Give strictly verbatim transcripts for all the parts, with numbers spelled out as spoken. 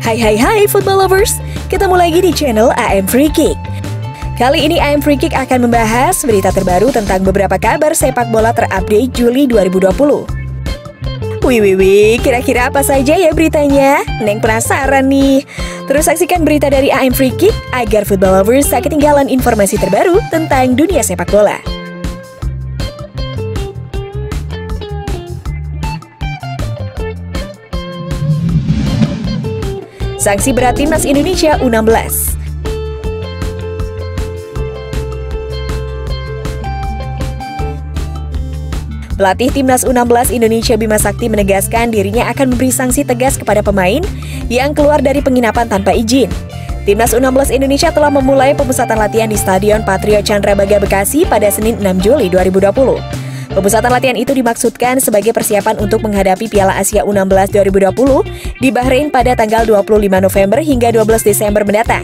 Hai hai hai football lovers, ketemu lagi di channel A M Free Kick. Kali ini A M Free Kick akan membahas berita terbaru tentang beberapa kabar sepak bola terupdate Juli dua ribu dua puluh. Wih wih wih, kira-kira apa saja ya beritanya? Neng penasaran nih. Terus saksikan berita dari A M Free Kick agar football lovers tak ketinggalan informasi terbaru tentang dunia sepak bola. Sanksi berat Timnas Indonesia U enam belas. Pelatih Timnas U enam belas Indonesia Bima Sakti menegaskan dirinya akan memberi sanksi tegas kepada pemain yang keluar dari penginapan tanpa izin. Timnas U enam belas Indonesia telah memulai pemusatan latihan di Stadion Patriot Candrabaga Bekasi pada Senin enam Juli dua ribu dua puluh. Pemusatan latihan itu dimaksudkan sebagai persiapan untuk menghadapi Piala Asia U enam belas dua ribu dua puluh di Bahrain pada tanggal dua puluh lima November hingga dua belas Desember mendatang.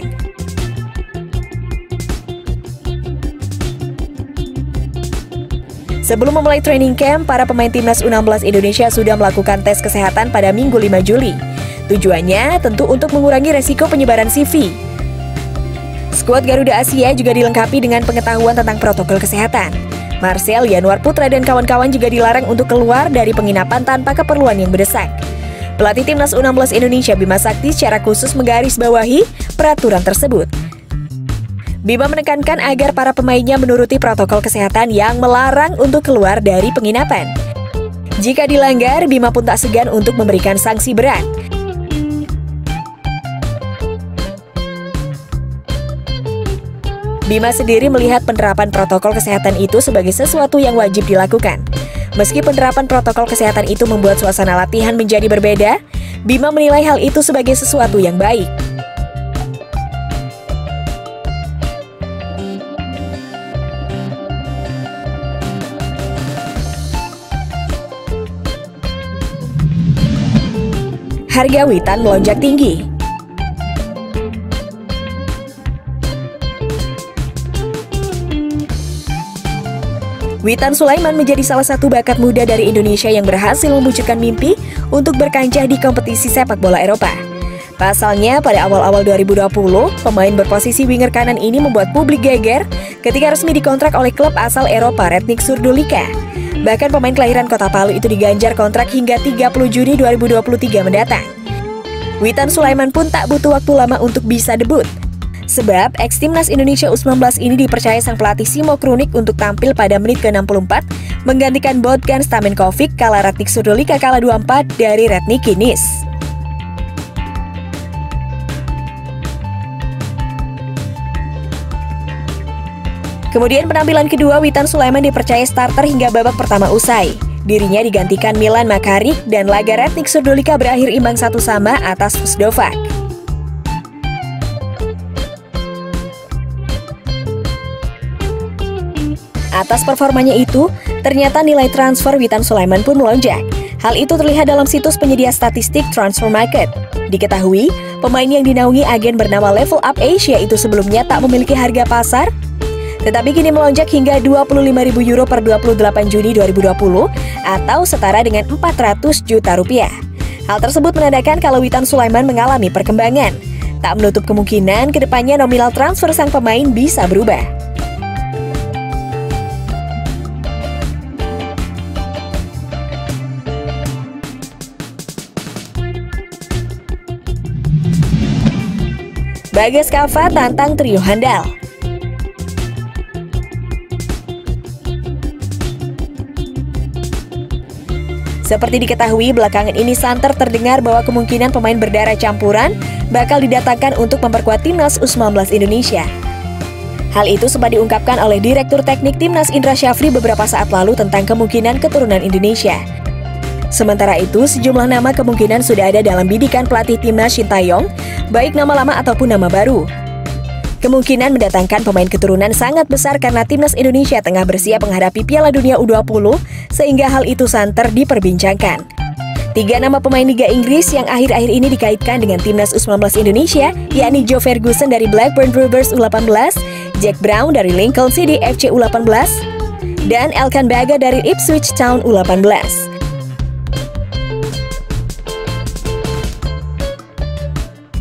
Sebelum memulai training camp, para pemain Timnas U enam belas Indonesia sudah melakukan tes kesehatan pada Minggu lima Juli. Tujuannya tentu untuk mengurangi resiko penyebaran C V. Skuad Garuda Asia juga dilengkapi dengan pengetahuan tentang protokol kesehatan. Marcel, Yanuar Putra, dan kawan-kawan juga dilarang untuk keluar dari penginapan tanpa keperluan yang mendesak. Pelatih Timnas U enam belas Indonesia Bima Sakti secara khusus menggarisbawahi peraturan tersebut. Bima menekankan agar para pemainnya menuruti protokol kesehatan yang melarang untuk keluar dari penginapan. Jika dilanggar, Bima pun tak segan untuk memberikan sanksi berat. Bima sendiri melihat penerapan protokol kesehatan itu sebagai sesuatu yang wajib dilakukan. Meski penerapan protokol kesehatan itu membuat suasana latihan menjadi berbeda, Bima menilai hal itu sebagai sesuatu yang baik. Harga Witan melonjak tinggi. Witan Sulaiman menjadi salah satu bakat muda dari Indonesia yang berhasil mewujudkan mimpi untuk berkancah di kompetisi sepak bola Eropa. Pasalnya, pada awal-awal dua ribu dua puluh, pemain berposisi winger kanan ini membuat publik geger ketika resmi dikontrak oleh klub asal Eropa Rednik Surdulika. Bahkan pemain kelahiran Kota Palu itu diganjar kontrak hingga tiga puluh Juni dua ribu dua puluh tiga mendatang. Witan Sulaiman pun tak butuh waktu lama untuk bisa debut. Sebab ex-timnas Indonesia U sembilan belas ini dipercaya sang pelatih Simo Krunik untuk tampil pada menit ke enam puluh empat menggantikan Bogdan Stamenkovic kala Rednik Surdulika kalah dua empat dari Rednik Kinis. Kemudian penampilan kedua, Witan Sulaiman dipercaya starter hingga babak pertama usai. Dirinya digantikan Milan Makarik dan laga Rednik Surdulika berakhir imbang satu sama atas Fusdovac. Atas performanya itu, ternyata nilai transfer Witan Sulaiman pun melonjak. Hal itu terlihat dalam situs penyedia statistik Transfer Market. Diketahui, pemain yang dinaungi agen bernama Level Up Asia itu sebelumnya tak memiliki harga pasar, tetapi kini melonjak hingga dua puluh lima ribu euro per dua puluh delapan Juni dua ribu dua puluh atau setara dengan empat ratus juta rupiah. Hal tersebut menandakan kalau Witan Sulaiman mengalami perkembangan. Tak menutup kemungkinan kedepannya nominal transfer sang pemain bisa berubah. Bagas Kava tantang trio handal. Seperti diketahui, belakangan ini santer terdengar bahwa kemungkinan pemain berdarah campuran bakal didatangkan untuk memperkuat Timnas U sembilan belas Indonesia. Hal itu sempat diungkapkan oleh Direktur Teknik Timnas Indra Syafri beberapa saat lalu tentang kemungkinan keturunan Indonesia. Sementara itu, sejumlah nama kemungkinan sudah ada dalam bidikan pelatih Timnas Shin Tae-yong, baik nama lama ataupun nama baru. Kemungkinan mendatangkan pemain keturunan sangat besar karena Timnas Indonesia tengah bersiap menghadapi Piala Dunia U dua puluh, sehingga hal itu santer diperbincangkan. Tiga nama pemain Liga Inggris yang akhir-akhir ini dikaitkan dengan Timnas U sembilan belas Indonesia, yakni Joe Ferguson dari Blackburn Rovers U delapan belas, Jack Brown dari Lincoln City F C U delapan belas, dan Elkan Baga dari Ipswich Town U delapan belas.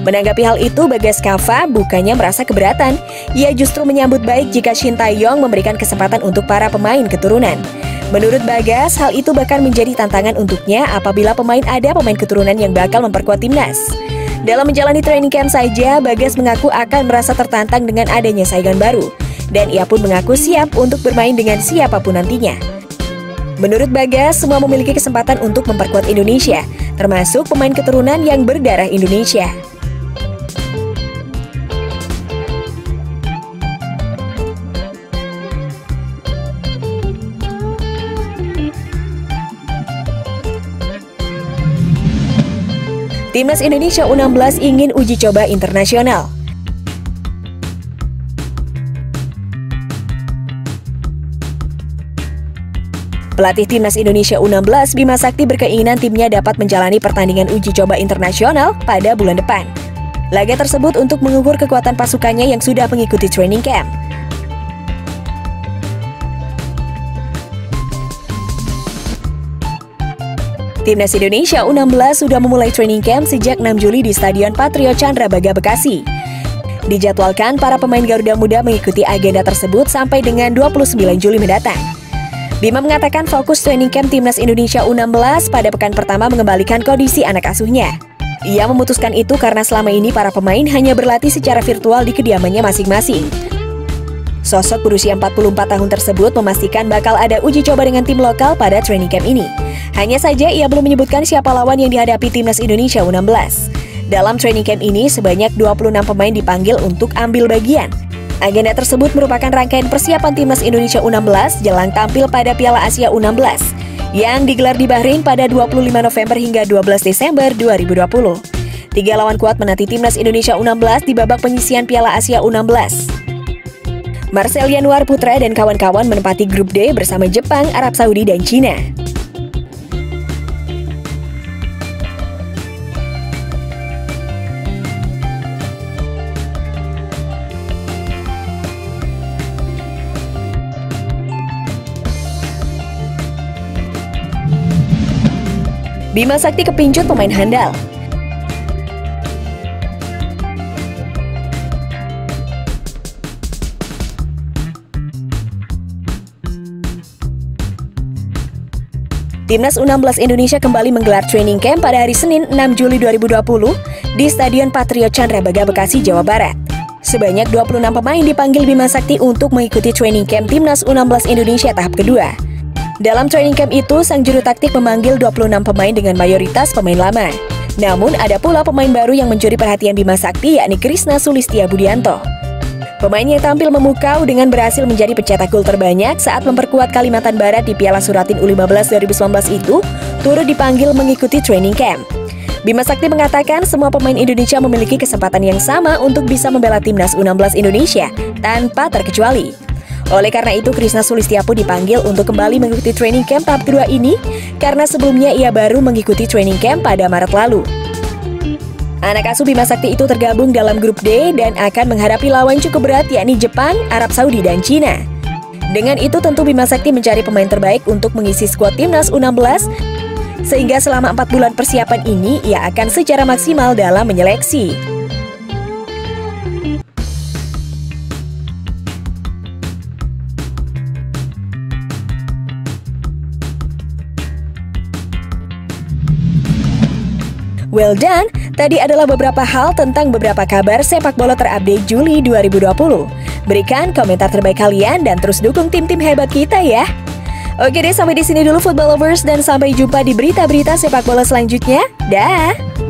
Menanggapi hal itu, Bagas Kava bukannya merasa keberatan. Ia justru menyambut baik jika Shin Tae-yong memberikan kesempatan untuk para pemain keturunan. Menurut Bagas, hal itu bahkan menjadi tantangan untuknya apabila pemain ada pemain keturunan yang bakal memperkuat timnas. Dalam menjalani training camp saja, Bagas mengaku akan merasa tertantang dengan adanya saingan baru. Dan ia pun mengaku siap untuk bermain dengan siapapun nantinya. Menurut Bagas, semua memiliki kesempatan untuk memperkuat Indonesia, termasuk pemain keturunan yang berdarah Indonesia. Timnas Indonesia U enam belas ingin uji coba internasional. Pelatih Timnas Indonesia U enam belas Bima Sakti berkeinginan timnya dapat menjalani pertandingan uji coba internasional pada bulan depan. Laga tersebut untuk mengukur kekuatan pasukannya yang sudah mengikuti training camp. Timnas Indonesia U enam belas sudah memulai training camp sejak enam Juli di Stadion Patriot Candrabaga, Bekasi. Dijadwalkan para pemain Garuda Muda mengikuti agenda tersebut sampai dengan dua puluh sembilan Juli mendatang. Bima mengatakan fokus training camp Timnas Indonesia U enam belas pada pekan pertama mengembalikan kondisi anak asuhnya. Ia memutuskan itu karena selama ini para pemain hanya berlatih secara virtual di kediamannya masing-masing. Sosok berusia empat puluh empat tahun tersebut memastikan bakal ada uji coba dengan tim lokal pada training camp ini. Hanya saja ia belum menyebutkan siapa lawan yang dihadapi Timnas Indonesia U enam belas. Dalam training camp ini sebanyak dua puluh enam pemain dipanggil untuk ambil bagian. Agenda tersebut merupakan rangkaian persiapan Timnas Indonesia U enam belas jelang tampil pada Piala Asia U enam belas yang digelar di Bahrain pada dua puluh lima November hingga dua belas Desember dua ribu dua puluh. Tiga lawan kuat menanti Timnas Indonesia U enam belas di babak penyisihan Piala Asia U enam belas. Marcel Yanuar Putra dan kawan-kawan menempati grup D bersama Jepang, Arab Saudi, dan Cina. Bima Sakti kepincut pemain handal. Timnas U enam belas Indonesia kembali menggelar training camp pada hari Senin enam Juli dua ribu dua puluh di Stadion Patriot Candrabaga, Bekasi, Jawa Barat. Sebanyak dua puluh enam pemain dipanggil Bima Sakti untuk mengikuti training camp Timnas U enam belas Indonesia tahap kedua. Dalam training camp itu, sang juru taktik memanggil dua puluh enam pemain dengan mayoritas pemain lama. Namun, ada pula pemain baru yang mencuri perhatian Bima Sakti, yakni Krisna Sulistia Budianto. Pemain yang tampil memukau dengan berhasil menjadi pencetak gol terbanyak saat memperkuat Kalimantan Barat di Piala Suratin U lima belas dua ribu sembilan belas itu, turut dipanggil mengikuti training camp. Bima Sakti mengatakan semua pemain Indonesia memiliki kesempatan yang sama untuk bisa membela Timnas U enam belas Indonesia, tanpa terkecuali. Oleh karena itu, Krisna Sulistia pun dipanggil untuk kembali mengikuti training camp tahap kedua ini karena sebelumnya ia baru mengikuti training camp pada Maret lalu. Anak asuh Bima Sakti itu tergabung dalam grup D dan akan menghadapi lawan cukup berat yakni Jepang, Arab Saudi, dan Cina. Dengan itu tentu Bima Sakti mencari pemain terbaik untuk mengisi skuad Timnas U enam belas sehingga selama empat bulan persiapan ini ia akan secara maksimal dalam menyeleksi. Well done, tadi adalah beberapa hal tentang beberapa kabar sepak bola terupdate Juli dua ribu dua puluh. Berikan komentar terbaik kalian dan terus dukung tim-tim hebat kita ya. Oke deh, sampai di sini dulu football lovers dan sampai jumpa di berita-berita sepak bola selanjutnya. Dah.